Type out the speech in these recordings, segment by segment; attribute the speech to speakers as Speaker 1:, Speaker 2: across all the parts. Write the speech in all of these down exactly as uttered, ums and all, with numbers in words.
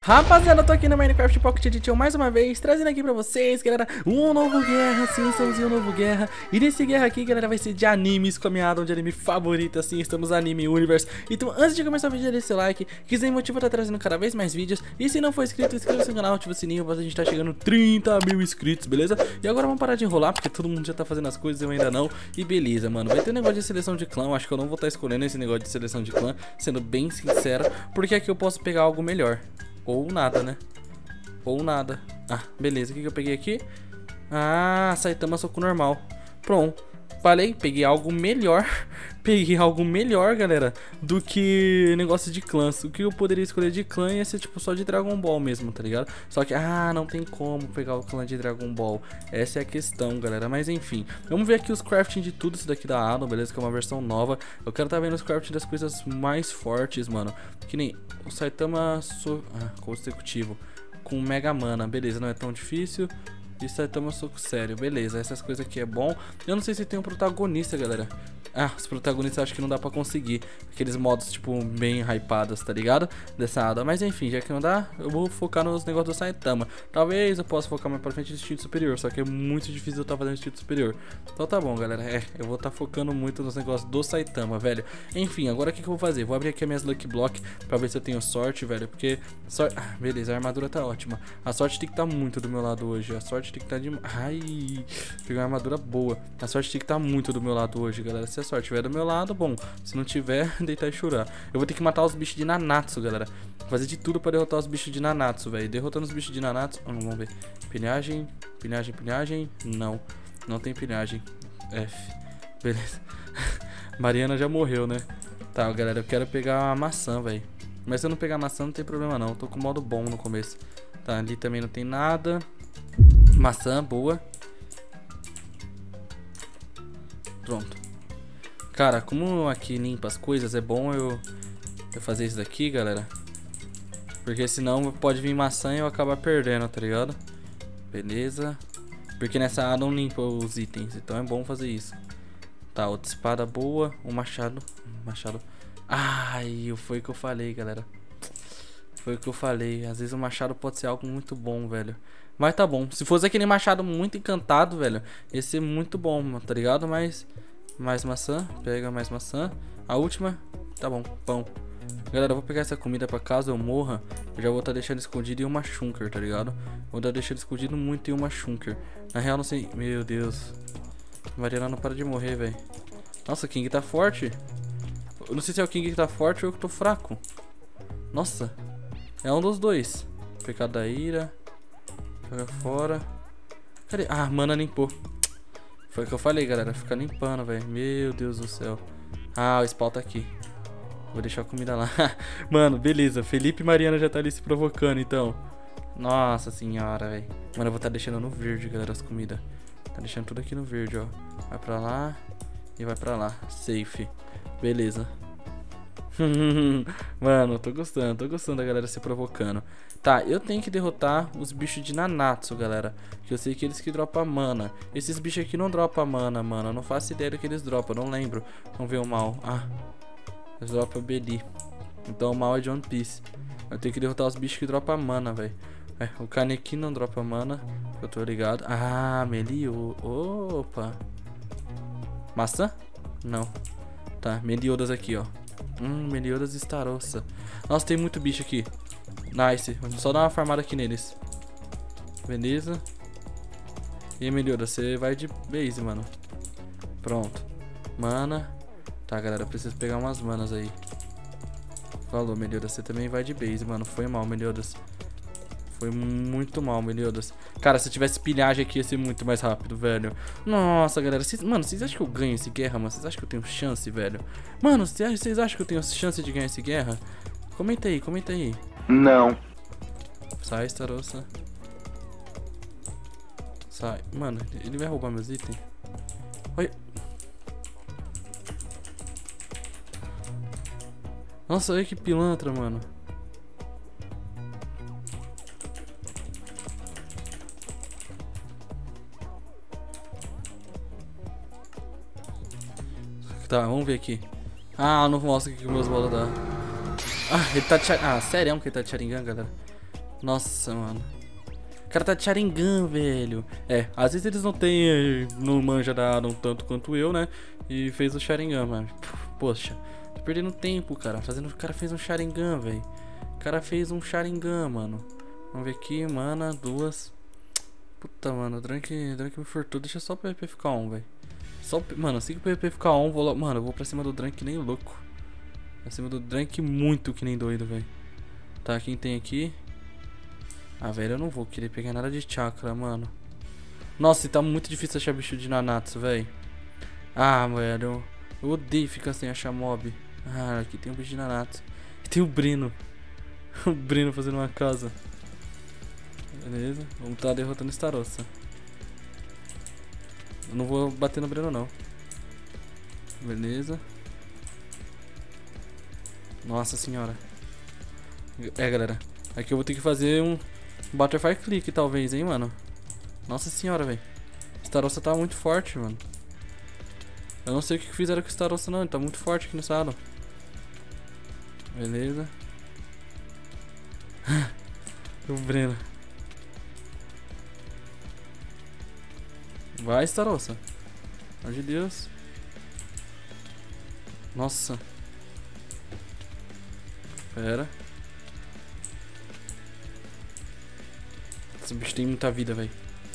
Speaker 1: Rapaziada, eu tô aqui no Minecraft Pocket Edition mais uma vez, trazendo aqui pra vocês, galera, um novo guerra, sim, estamos em um novo guerra. E nesse guerra aqui, galera, vai ser de animes, com a minha addon de anime favorita, assim, estamos no Anime Universe. Então, antes de começar o vídeo, deixa seu like, que sem motivo tá trazendo cada vez mais vídeos. E se não for inscrito, inscreva-se no canal, ativa o sininho, a gente tá chegando trinta mil inscritos, beleza? E agora vamos parar de enrolar, porque todo mundo já tá fazendo as coisas, eu ainda não. E beleza, mano, vai ter um negócio de seleção de clã, eu acho que eu não vou estar escolhendo esse negócio de seleção de clã, sendo bem sincero, porque aqui eu posso pegar algo melhor. Ou nada, né? Ou nada. Ah, beleza. O que, que eu peguei aqui? Ah, Saitama soco normal. Pronto. Falei, peguei algo melhor. Peguei algo melhor, galera, do que negócio de clãs. O que eu poderia escolher de clã ia ser tipo só de Dragon Ball mesmo, tá ligado? Só que, ah, não tem como pegar o clã de Dragon Ball. Essa é a questão, galera. Mas enfim, vamos ver aqui os crafting de tudo isso daqui da addon, beleza? Que é uma versão nova. Eu quero tá vendo os crafting das coisas mais fortes, mano. Que nem o Saitama so... ah, consecutivo com Mega Mana, beleza, não é tão difícil. E Saitama soco sério, beleza, essas coisas aqui é bom. Eu não sei se tem um protagonista, galera. Ah, os protagonistas eu acho que não dá pra conseguir. Aqueles modos, tipo, bem hypados, tá ligado? Dessa addon. Mas enfim, já que não dá, eu vou focar nos negócios do Saitama. Talvez eu possa focar mais pra frente no instinto superior, só que é muito difícil eu estar fazendo instinto superior. Então tá bom, galera, é, eu vou estar tá focando muito nos negócios do Saitama, velho. Enfim, agora o que, que eu vou fazer? Vou abrir aqui as minhas Lucky Block pra ver se eu tenho sorte, velho. Porque, sorte... ah, beleza, a armadura tá ótima. A sorte tem que estar tá muito do meu lado hoje. A sorte tem que estar tá de... ai, peguei uma armadura boa. A sorte tem que estar tá muito do meu lado hoje, galera. Se a sorte estiver do meu lado, bom. Se não tiver, deitar e chorar. Eu vou ter que matar os bichos de Nanatsu, galera. Fazer de tudo pra derrotar os bichos de Nanatsu, velho. Derrotando os bichos de Nanatsu... Oh, vamos ver. Pilhagem, pilhagem, pilhagem. Não, não tem pilhagem. F. Beleza. Mariana já morreu, né? Tá, galera, eu quero pegar a maçã, velho. Mas se eu não pegar a maçã, não tem problema não. Eu tô com modo bom no começo. Tá, ali também não tem nada. Maçã, boa. Pronto. Cara, como aqui limpa as coisas, é bom eu, eu fazer isso daqui, galera. Porque senão pode vir maçã e eu acabar perdendo, tá ligado? Beleza. Porque nessa addon limpa os itens, então é bom fazer isso. Tá, outra espada boa. Um machado. Machado. Ai, foi o que eu falei, galera. Foi o que eu falei. Às vezes o machado pode ser algo muito bom, velho. Mas tá bom. Se fosse aquele machado muito encantado, velho, ia ser muito bom, tá ligado? Mas... mais maçã, pega mais maçã. A última, tá bom, pão. Galera, eu vou pegar essa comida pra caso eu morra. Eu já vou estar tá deixando escondido em uma shunker, tá ligado? Vou estar tá deixando escondido muito em uma shunker. Na real, não sei. Meu Deus. Mariana não para de morrer, velho. Nossa, o King tá forte. Eu não sei se é o King que tá forte ou eu que tô fraco. Nossa, é um dos dois. Pecado da ira. Joga fora. Cadê? Ah, mana limpou. Foi o que eu falei, galera. Fica limpando, velho. Meu Deus do céu. Ah, o spawn tá aqui. Vou deixar a comida lá. Mano, beleza. Felipe e Mariana já tá ali se provocando, então. Nossa senhora, velho. Mano, eu vou tá deixando no verde, galera, as comidas. Tá deixando tudo aqui no verde, ó. Vai pra lá e vai pra lá. Safe. Beleza. Mano, tô gostando. Tô gostando da galera se provocando. Tá, eu tenho que derrotar os bichos de Nanatsu, galera. Que eu sei que eles que dropam mana. Esses bichos aqui não dropam mana, mano. Eu não faço ideia do que eles dropam, não lembro. Vamos ver o mal. Ah, eles dropam Beli. Então o mal é de One Piece. Eu tenho que derrotar os bichos que dropam mana, velho. É, o Kaneki não dropa mana. Eu tô ligado. Ah, Melio. Opa. Maçã? Não. Tá, Meliodas aqui, ó. Hum, Meliodas e Starossa. Nossa, tem muito bicho aqui. Nice, vamos só dar uma farmada aqui neles. Beleza. E aí, Meliodas, você vai de base, mano. Pronto. Mana. Tá, galera, eu preciso pegar umas manas aí. Falou, Meliodas, você também vai de base, mano. Foi mal, Meliodas. Foi muito mal, Meliodas. Cara, se eu tivesse pilhagem aqui ia ser muito mais rápido, velho. Nossa, galera, cês, mano, vocês acham que eu ganho esse guerra, mano? Vocês acham que eu tenho chance, velho? Mano, vocês acham que eu tenho chance de ganhar esse guerra? Comenta aí, comenta aí.
Speaker 2: Não.
Speaker 1: Sai, Starossa. Sai. Mano, ele vai roubar meus itens. Olha. Nossa, olha que pilantra, mano. Tá, vamos ver aqui. Ah, não mostra o que meus bolas dá. Ah, ele tá te... Ah, sério que ele tá te Sharingan, galera? Nossa, mano. O cara tá de Sharingan, velho. É, às vezes eles não têm, não manja da Adam tanto quanto eu, né? E fez o Sharingan, mano. Poxa, tô perdendo tempo, cara. Fazendo, o cara fez um Sharingan, velho. O cara fez um Sharingan, mano. Vamos ver aqui, mana, duas. Puta, mano, o Drunk, Drunk me furtou. Deixa só o P V P ficar on, velho. Só, mano, assim que o P V P ficar on, vou lá. Mano, eu vou pra cima do Drunk que nem louco. Pra cima do Drunk muito que nem doido, velho. Tá, quem tem aqui? Ah, velho, eu não vou querer pegar nada de chakra, mano. Nossa, e tá muito difícil achar bicho de Nanatsu, velho. Ah, velho, eu odeio ficar sem achar mob. Ah, aqui tem um bicho de Nanatsu. E tem o Brino. O Brino fazendo uma casa. Beleza, vamos tá derrotando Starossa. Eu não vou bater no Brino, não. Beleza. Nossa senhora. É, galera, aqui eu vou ter que fazer um Butterfly Click, talvez, hein, mano. Nossa senhora, velho. Starossa tá muito forte, mano. Eu não sei o que fizeram com o Starossa, não. Ele tá muito forte aqui no salo. Beleza. O Breno. Vai, Starossa. Pelo amor de Deus. Nossa. Pera. Esse bicho tem muita vida, velho.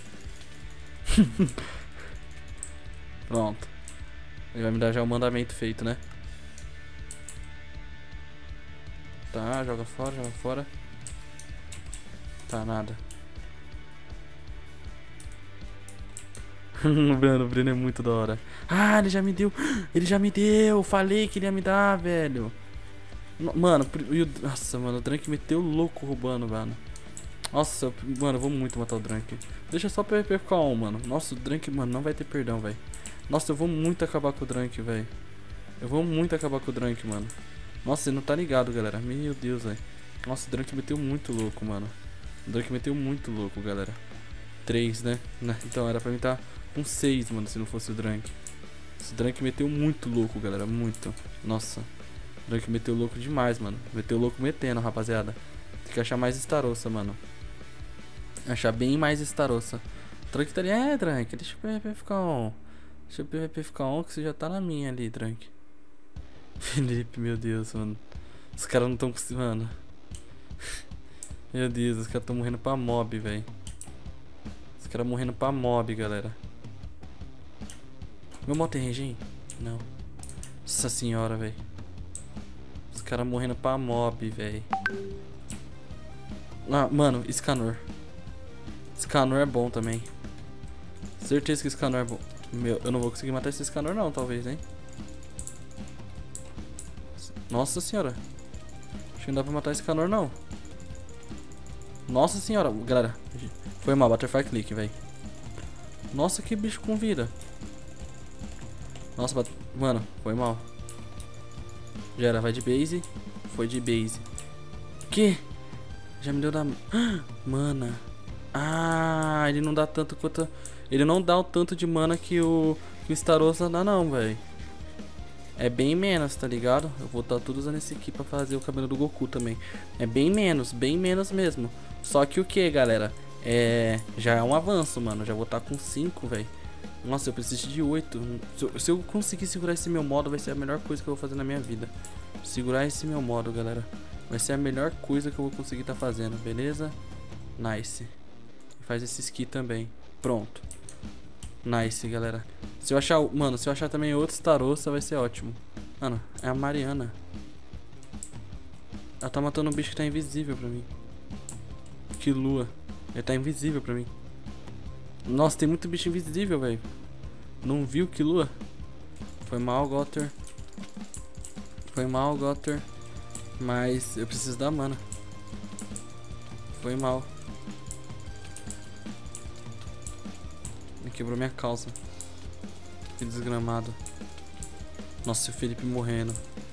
Speaker 1: Pronto. Ele vai me dar já o mandamento feito, né? Tá, joga fora, joga fora. Tá, nada. O Breno, o Breno é muito da hora. Ah, ele já me deu. Ele já me deu. Falei que ele ia me dar, velho. Mano, nossa, mano, o Drunk meteu louco roubando, mano. Nossa, mano, eu vou muito matar o Drunk. Deixa só o P V P ficar on, mano. Nossa, o Drunk, mano, não vai ter perdão, velho. Nossa, eu vou muito acabar com o Drunk, velho. Eu vou muito acabar com o Drunk, mano. Nossa, ele não tá ligado, galera. Meu Deus, velho. Nossa, o Drunk meteu muito louco, mano. O Drunk meteu muito louco, galera. três, né? Então era pra mim tá com seis, mano, se não fosse o Drunk. Esse Drunk meteu muito louco, galera. Muito. Nossa. O Drunk meteu louco demais, mano. Meteu louco metendo, rapaziada. Tem que achar mais Starossa, mano. Achar bem mais Starossa. O Drunk tá ali. É, Drunk, deixa o P V P ficar on. Deixa o P V P ficar on que você já tá na minha ali, Drunk. Felipe, meu Deus, mano. Os caras não tão conseguindo, mano. Meu Deus, os caras tão morrendo pra mob, velho. Os caras morrendo pra mob, galera. Meu moto tem range, hein? Não. Nossa senhora, velho. Os caras morrendo pra mob, velho. Ah, mano, Scanor. Scanor é bom também. Certeza que Scanor é bom. Meu, eu não vou conseguir matar esse Scanor não, talvez, hein? Nossa senhora. Acho que não dá pra matar esse Scanor não. Nossa senhora, galera. Foi mal, Butterfly Click, velho. Nossa, que bicho com vida. Nossa, bat... mano, foi mal. Já era, vai de base. Foi de base. Que? Já me deu da... Mana. Ah, ele não dá tanto quanto... Ele não dá o tanto de mana que o, que o Starossa dá não, velho. É bem menos, tá ligado? Eu vou estar tudo usando esse aqui pra fazer o cabelo do Goku também. É bem menos, bem menos mesmo. Só que o que, galera? É... Já é um avanço, mano. Já vou estar com cinco, velho. Nossa, eu preciso de oito. Se eu, se eu conseguir segurar esse meu modo, vai ser a melhor coisa que eu vou fazer na minha vida. Segurar esse meu modo, galera. Vai ser a melhor coisa que eu vou conseguir estar fazendo, beleza? Nice. Faz esse ski também. Pronto. Nice, galera. Se eu achar... Mano, se eu achar também outro Starossa, vai ser ótimo. Mano, é a Mariana. Ela tá matando um bicho que tá invisível pra mim. Que lua. Ele tá invisível pra mim. Nossa, tem muito bicho invisível, velho. Não viu que lua? Foi mal, Gotter. Foi mal, Gotter. Mas eu preciso da mana. Foi mal. Me quebrou minha calça. Que desgramado. Nossa, o Felipe morrendo.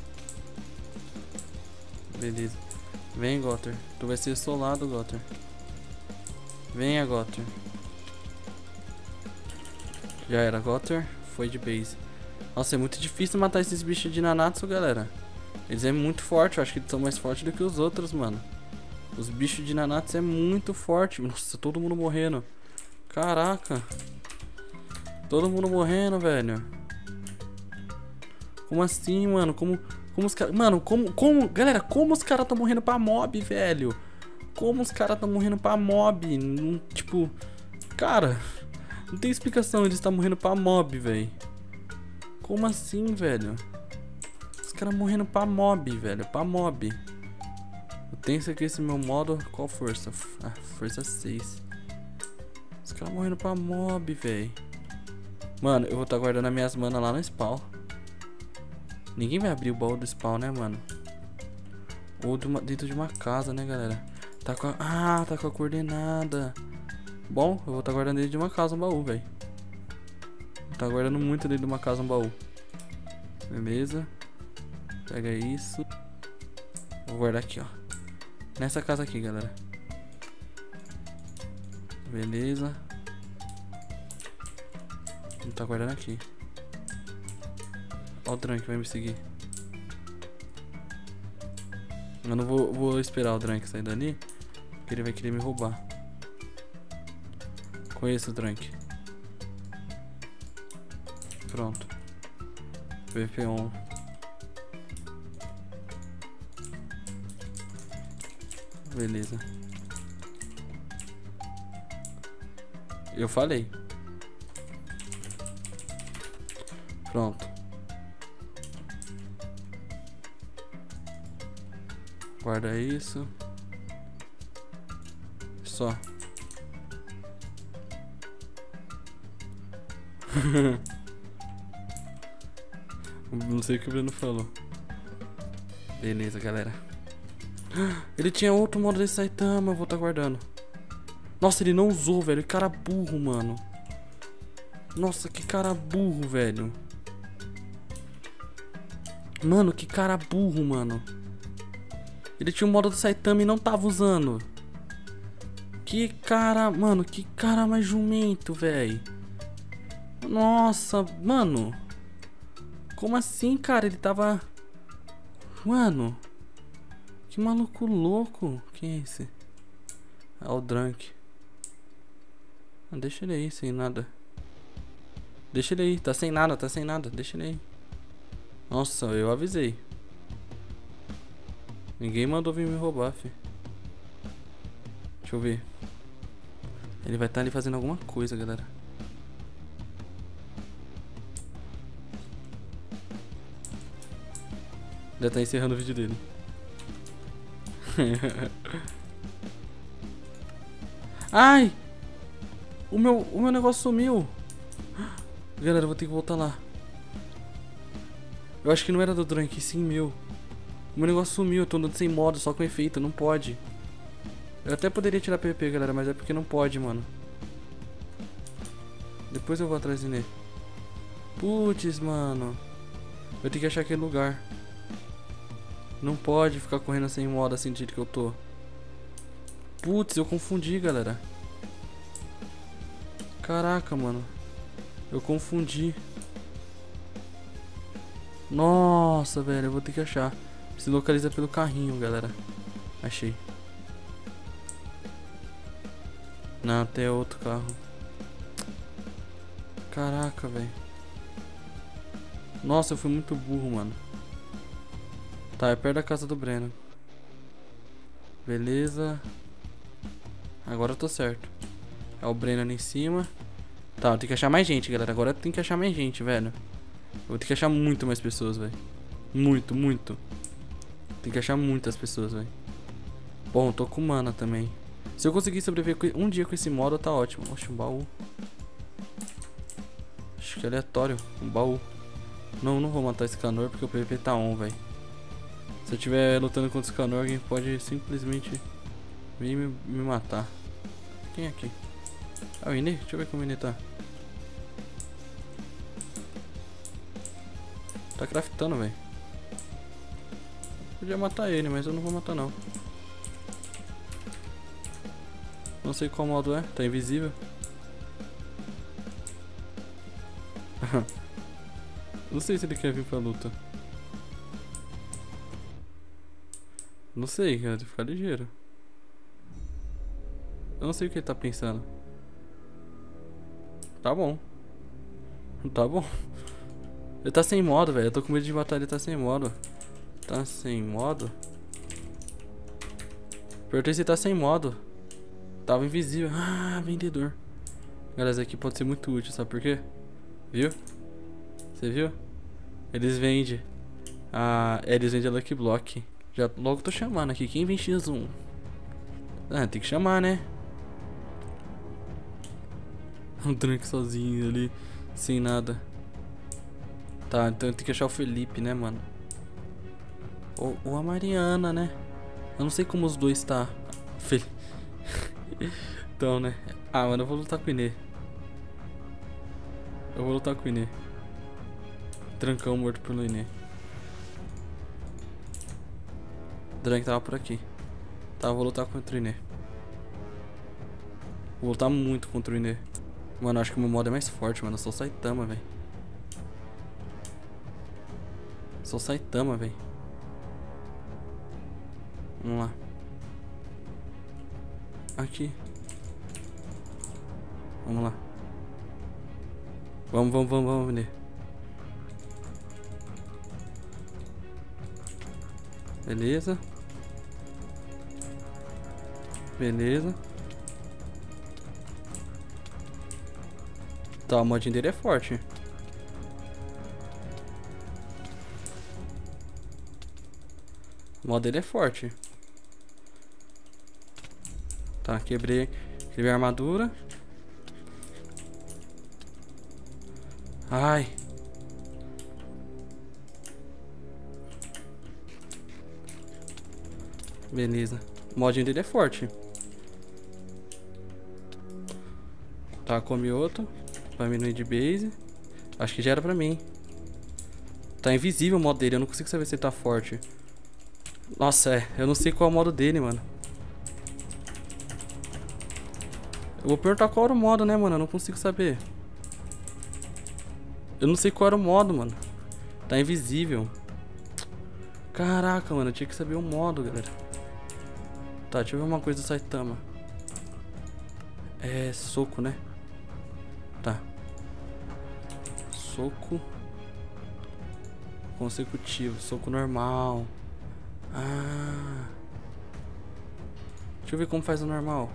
Speaker 1: Beleza. Vem, Gotter. Tu vai ser solado, Gotter. Venha, Gotter. Já era, Gotter. Foi de base. Nossa, é muito difícil matar esses bichos de Nanatsu, galera. Eles é muito forte. Eu acho que eles são mais fortes do que os outros, mano. Os bichos de Nanatsu é muito forte. Nossa, todo mundo morrendo. Caraca. Todo mundo morrendo, velho. Como assim, mano? Como, como os caras... Mano, como, como... Galera, como os caras tão morrendo pra mob, velho? Como os caras tão morrendo pra mob? Não, tipo... Cara... Não tem explicação, eles estão morrendo pra mob, velho. Como assim, velho? Os caras morrendo pra mob, velho. Pra mob. Eu tenho isso aqui, esse meu modo. Qual força? Ah, força seis. Os caras morrendo pra mob, velho. Mano, eu vou estar tá guardando as minhas manas lá no spawn. Ninguém vai abrir o baú do spawn, né, mano? Ou de uma, dentro de uma casa, né, galera? Tá com a... Ah, tá com a coordenada. Bom, eu vou estar tá guardando dentro de uma casa um baú, velho. Tá guardando muito dentro de uma casa um baú. Beleza. Pega isso. Vou guardar aqui, ó. Nessa casa aqui, galera. Beleza. Vou tá guardando aqui. Ó o Drunk vai me seguir. Eu não vou, vou esperar o Drunk sair dali, porque ele vai querer me roubar. Conheço o Drunk. Pronto. V P on. Beleza. Eu falei. Pronto. Guarda isso. Só. Não sei o que o Bruno falou. Beleza, galera. Ele tinha outro modo de Saitama, eu vou estar tá guardando. Nossa, ele não usou, velho. Que cara burro, mano. Nossa, que cara burro, velho. Mano, que cara burro, mano. Ele tinha o modo do Saitama e não tava usando. Que cara, mano, que cara mais jumento, velho. Nossa, mano. Como assim, cara? Ele tava... Mano. Que maluco louco. Quem é esse? Ah, o Drunk. Ah, deixa ele aí, sem nada. Deixa ele aí, tá sem nada, tá sem nada. Deixa ele aí. Nossa, eu avisei. Ninguém mandou vir me roubar, fi. Deixa eu ver. Ele vai estar ali fazendo alguma coisa, galera. Já tá encerrando o vídeo dele. Ai! O meu, o meu negócio sumiu. Galera, eu vou ter que voltar lá. Eu acho que não era do Drunk, sim meu. O meu negócio sumiu, eu tô andando sem modo, só com efeito, não pode. Eu até poderia tirar P P, galera, mas é porque não pode, mano. Depois eu vou atrás dele. Putz, mano. Eu tenho que achar aquele lugar. Não pode ficar correndo sem modo assim do jeito que eu tô. Putz, eu confundi, galera. Caraca, mano. Eu confundi. Nossa, velho, eu vou ter que achar. Se localiza pelo carrinho, galera. Achei. Não, tem outro carro. Caraca, velho. Nossa, eu fui muito burro, mano. Tá, é perto da casa do Breno. Beleza. Agora eu tô certo. É o Breno ali em cima. Tá, eu tenho que achar mais gente, galera. Agora eu tenho que achar mais gente, velho. Eu vou ter que achar muito mais pessoas, velho. Muito, muito. Tem que achar muitas pessoas, velho. Bom, tô com mana também. Se eu conseguir sobreviver um dia com esse modo, tá ótimo. Oxe, um baú. Acho que é aleatório. Um baú. Não, não vou matar esse canor porque o P V P tá on, velho. Se eu estiver lutando contra esse canor, alguém pode simplesmente vir me, me matar. Quem é aqui? Ah, o Inê? Deixa eu ver como o Inê tá. Tá craftando, velho. Podia matar ele, mas eu não vou matar não. Não sei qual modo é, tá invisível. Não sei se ele quer vir pra luta. Não sei, cara, tem que ficar ligeiro. Eu não sei o que ele tá pensando. Tá bom. Tá bom. Ele tá sem modo, velho. Eu tô com medo de matar ele, tá sem modo. Tá sem modo? Perguntei se tá sem modo. Tava invisível. Ah, vendedor. Galera, isso aqui pode ser muito útil, sabe por quê? Viu? Você viu? Eles vendem. Ah, eles vendem a Lucky Block. Já logo tô chamando aqui. Quem vem X um? Ah, tem que chamar, né? Um Drunk sozinho ali. Sem nada. Tá, então eu tenho que achar o Felipe, né, mano? Ou, ou a Mariana, né? Eu não sei como os dois tá. Fel... Então, né? Ah, mano, eu vou lutar com o Inê. Eu vou lutar com o Inê. Trancão morto pelo Inê. O Drunk tava por aqui. Tá, eu vou lutar contra o Inê. Vou lutar muito contra o Inê. Mano, eu acho que o meu modo é mais forte, mano. Eu sou Saitama, velho. Sou Saitama, velho. Vamos lá. Aqui. Vamos lá. Vamos, vamos, vamos, vamos, Inê. Beleza. Beleza. Tá, o modinho dele é forte. O mod dele é forte. Tá, quebrei. Quebrei a armadura. Ai. Beleza. O modinho dele é forte. Tá, come outro. Vai diminuir de base. Acho que já era pra mim. Tá invisível o modo dele. Eu não consigo saber se ele tá forte. Nossa, é. Eu não sei qual é o modo dele, mano. Eu vou perguntar qual era o modo, né, mano? Eu não consigo saber. Eu não sei qual era o modo, mano. Tá invisível. Caraca, mano. Eu tinha que saber o modo, galera. Tá, deixa eu ver uma coisa do Saitama. É soco, né? Tá. Soco consecutivo, soco normal. Ah. Deixa eu ver como faz o normal.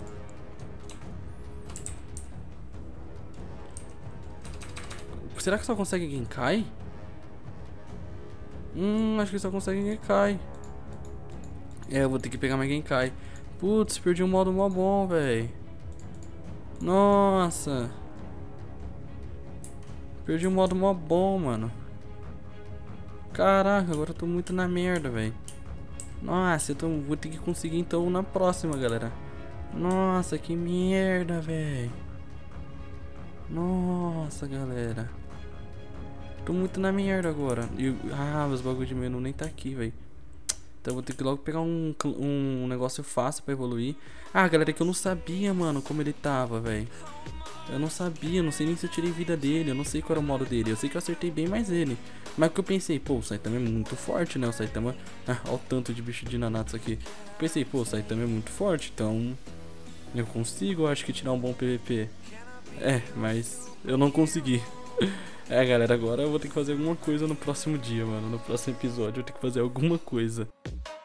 Speaker 1: Será que só consegue Genkai? Hum, acho que só consegue Genkai. É, eu vou ter que pegar mais Genkai. Putz, perdi um modo mó bom, velho. Nossa. Perdi um modo mó bom, mano. Caraca, agora eu tô muito na merda, velho. Nossa, eu tô, vou ter que conseguir então na próxima, galera. Nossa, que merda, velho. Nossa, galera. Tô muito na merda agora. E, ah, os bagulho de menu nem tá aqui, velho. Então eu vou ter que logo pegar um, um negócio fácil pra evoluir. Ah, galera, é que eu não sabia, mano, como ele tava, velho. Eu não sabia, não sei nem se eu tirei vida dele. Eu não sei qual era o modo dele. Eu sei que eu acertei bem mais ele. Mas o que eu pensei, pô, o Saitama é muito forte, né? O Saitama... Ah, olha o tanto de bicho de Nanatsu aqui. Pensei, pô, o Saitama é muito forte, então... Eu consigo, eu acho que tirar um bom P V P. É, mas eu não consegui. É, galera, agora eu vou ter que fazer alguma coisa no próximo dia, mano. No próximo episódio eu vou ter que fazer alguma coisa.